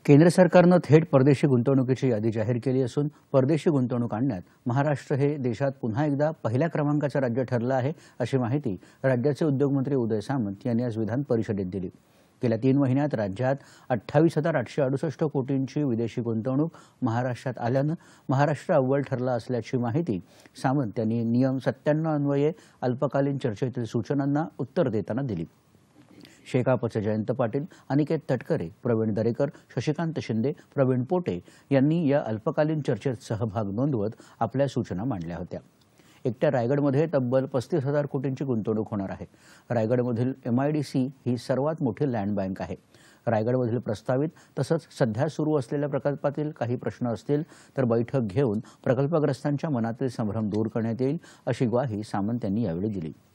केंद्र सरकारनं थेट परदेशी गुंतवणुकीची यादी जाहीर केली असून परदेशी गुंतवणूक आणण्यात महाराष्ट्र हे देशात पुन्हा एकदा पहिल्या क्रमांकाचं राज्य ठरलं आहे, अशी माहिती राज्याचे उद्योगमंत्री उदय सामंत यांनी आज विधान परिषदेत दिली। गेल्या 3 महिन्यात राज्यात 28,868 कोटींची विदेशी गुंतवणूक महाराष्ट्रात आल्यानं महाराष्ट्र अव्वल ठरला असल्याची माहिती सामंत यांनी नियम 97 अन्वये अल्पकालीन चर्चेतील सूचनांना उत्तर देताना दिली। शेकापचे जयंत पाटील, अनिकेत तटकरे, प्रवीण दरेकर, शशिकांत शिंदे, प्रवीण पोटे यांनी या अल्पकालीन चर्चेत सहभाग नोंदवत आपल्या सूचना मांडल्या होत्या। एकट्या रायगडमध्ये तब्बल 35,000 कोटींची गुंतवणूक होणार आहे। रायगडमधील MIDC ही सर्वात मोठी लँड बँक आहे। रायगडमधील प्रस्तावित तसंच सध्या सुरू असलेल्या प्रकल्पातील काही प्रश्न असतील तर बैठक घेऊन प्रकल्पग्रस्तांच्या मनातील संभ्रम दूर करण्यात येईल, अशी ग्वाही सामंत यांनी यावेळी दिली।